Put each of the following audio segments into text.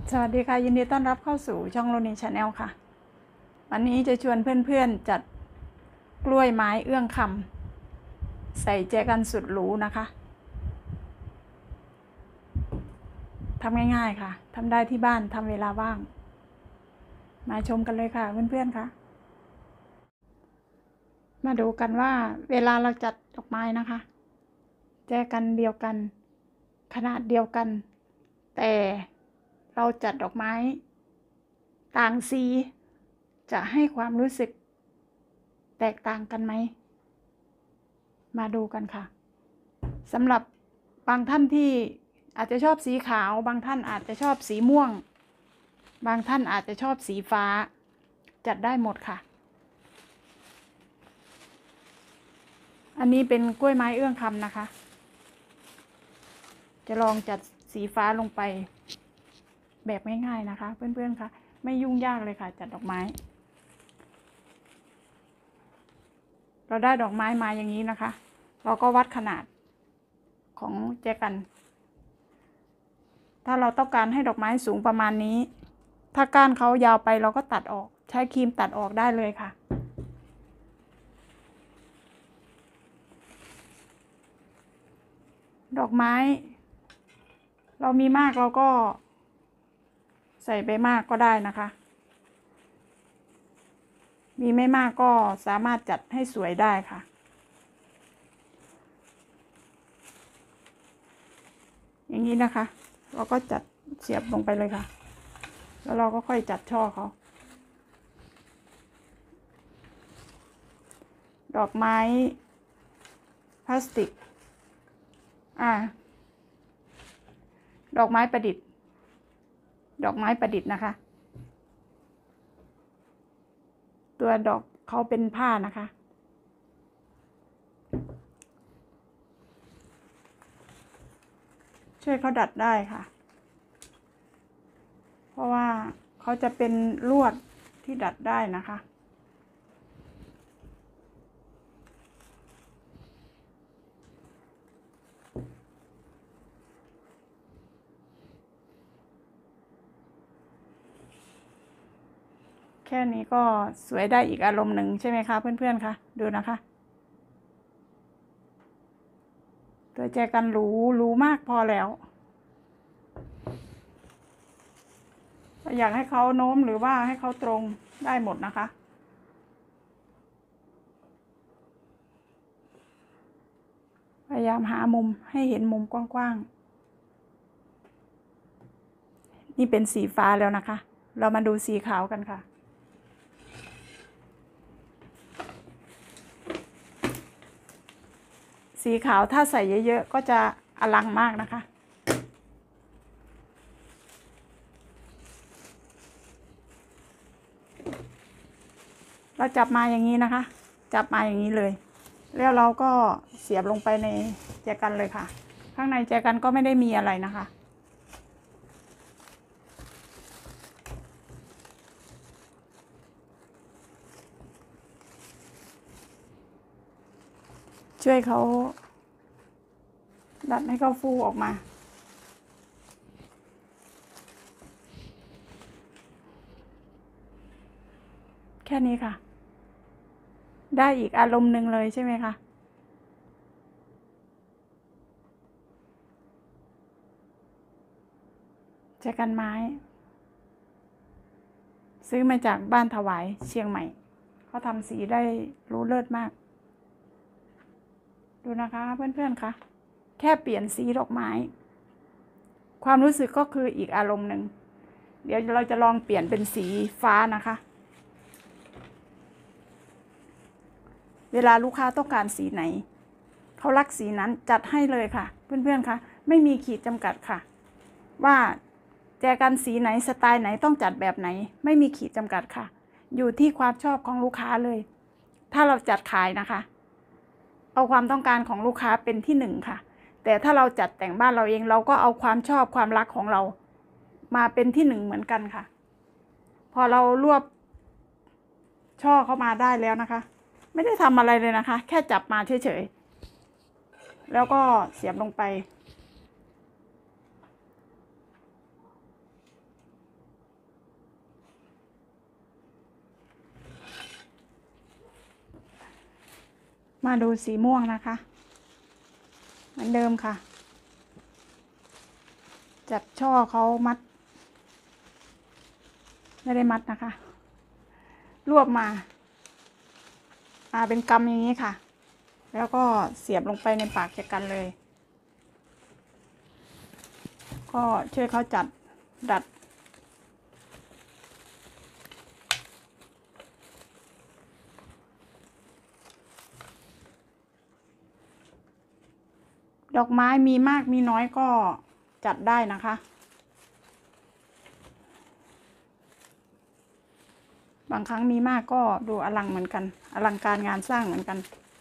สวัสดีค่ะยินดีต้อนรับเข้าสู่ช่องโรนีชาแนลค่ะวันนี้จะชวนเพื่อนๆจัดกล้วยไม้เอื้องคำใส่แจกันสุดหรูนะคะทำง่ายๆค่ะทำได้ที่บ้านทำเวลาว่างมาชมกันเลยค่ะเพื่อนๆค่ะมาดูกันว่าเวลาเราจัดดอกไม้นะคะแจกันเดียวกันขนาดเดียวกันแต่เราจัดดอกไม้ต่างสีจะให้ความรู้สึกแตกต่างกันไหมมาดูกันค่ะสำหรับบางท่านที่อาจจะชอบสีขาวบางท่านอาจจะชอบสีม่วงบางท่านอาจจะชอบสีฟ้าจัดได้หมดค่ะอันนี้เป็นกล้วยไม้เอื้องคำนะคะจะลองจัดสีฟ้าลงไปแบบง่ายๆนะคะเพื่อนๆค่ะไม่ยุ่งยากเลยค่ะจัดดอกไม้เราได้ดอกไม้มาอย่างนี้นะคะเราก็วัดขนาดของแจกันถ้าเราต้องการให้ดอกไม้สูงประมาณนี้ถ้าก้านเขายาวไปเราก็ตัดออกใช้ครีมตัดออกได้เลยค่ะดอกไม้เรามีมากเราก็ใส่ไปมากก็ได้นะคะมีไม่มากก็สามารถจัดให้สวยได้ค่ะอย่างนี้นะคะเราก็จัดเสียบลงไปเลยค่ะแล้วเราก็ค่อยจัดช่อเขาดอกไม้พลาสติกดอกไม้ประดิษฐ์ดอกไม้ประดิษฐ์นะคะตัวดอกเขาเป็นผ้านะคะช่วยเขาดัดได้ค่ะเพราะว่าเขาจะเป็นลวดที่ดัดได้นะคะแค่นี้ก็สวยได้อีกอารมณ์หนึ่งใช่ไหมคะเพื่อนๆคะดูนะคะตัวแจกันหรูมากพอแล้วอยากให้เขาโน้มหรือว่าให้เขาตรงได้หมดนะคะพยายามหามุมให้เห็นมุมกว้างๆนี่เป็นสีฟ้าแล้วนะคะเรามาดูสีขาวกันค่ะสีขาวถ้าใส่เยอะๆก็จะอลังมากนะคะเราจับมาอย่างนี้นะคะจับมาอย่างนี้เลยแล้วเราก็เสียบลงไปในแจกันเลยค่ะข้างในแจกันก็ไม่ได้มีอะไรนะคะช่วยเขาดัดให้เขาฟูออกมาแค่นี้ค่ะได้อีกอารมณ์หนึ่งเลยใช่ไหมคะแจกันไม้ซื้อมาจากบ้านถวายเชียงใหม่เขาทำสีได้รู้เลิศมากดูนะคะเพื่อนๆคะแค่เปลี่ยนสีดอกไม้ความรู้สึกก็คืออีกอารมณ์หนึ่งเดี๋ยวเราจะลองเปลี่ยนเป็นสีฟ้านะคะเวลาลูกค้าต้องการสีไหนเขารักสีนั้นจัดให้เลยค่ะเพื่อนๆคะไม่มีขีดจำกัดค่ะว่าแจกันสีไหนสไตล์ไหนต้องจัดแบบไหนไม่มีขีดจำกัดค่ะอยู่ที่ความชอบของลูกค้าเลยถ้าเราจัดขายนะคะเอาความต้องการของลูกค้าเป็นที่หนึ่งค่ะแต่ถ้าเราจัดแต่งบ้านเราเองเราก็เอาความชอบความรักของเรามาเป็นที่หนึ่งเหมือนกันค่ะพอเรารวบช่อเข้ามาได้แล้วนะคะไม่ได้ทำอะไรเลยนะคะแค่จับมาเฉยๆแล้วก็เสียบลงไปมาดูสีม่วงนะคะเหมือนเดิมค่ะจับช่อเขามัดไม่ได้มัดนะคะรวบมาเป็นกำอย่างนี้ค่ะแล้วก็เสียบลงไปในปากแจกันเลยก็ช่วยเขาดัดดอกไม้มีมากมีน้อยก็จัดได้นะคะบางครั้งมีมากก็ดูอลังเหมือนกันอลังการงานสร้างเหมือนกัน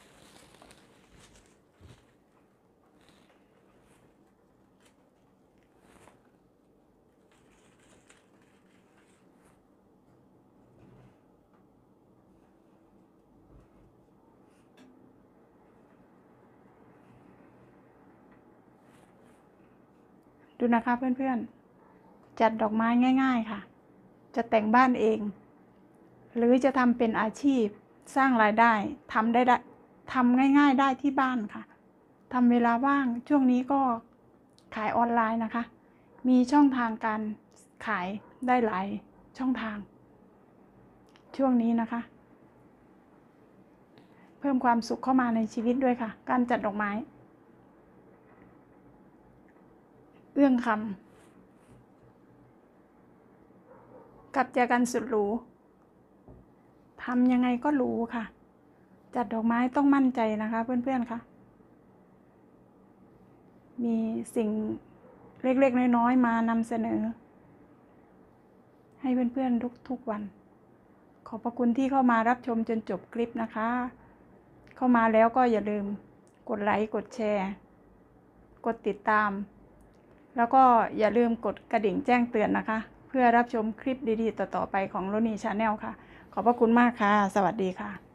ดูนะคะเพื่อนๆจัดดอกไม้ง่ายๆค่ะจะแต่งบ้านเองหรือจะทำเป็นอาชีพสร้างรายได้ทำง่ายๆได้ที่บ้านค่ะทำเวลาว่างช่วงนี้ก็ขายออนไลน์นะคะมีช่องทางการขายได้หลายช่องทางช่วงนี้นะคะเพิ่มความสุขเข้ามาในชีวิตด้วยค่ะการจัดดอกไม้เอื้องคำกับแจกันสุดหรูทำยังไงก็หรูค่ะจัดดอกไม้ต้องมั่นใจนะคะเพื่อนๆค่ะมีสิ่งเล็กๆน้อยๆมานำเสนอให้เพื่อนๆทุกวันขอบพระคุณที่เข้ามารับชมจนจบคลิปนะคะเข้ามาแล้วก็อย่าลืมกดไลค์กดแชร์กดติดตามแล้วก็อย่าลืมกดกระดิ่งแจ้งเตือนนะคะเพื่อรับชมคลิปดีๆต่อๆไปของโรนี่ชาแนลค่ะขอบพระคุณมากค่ะสวัสดีค่ะ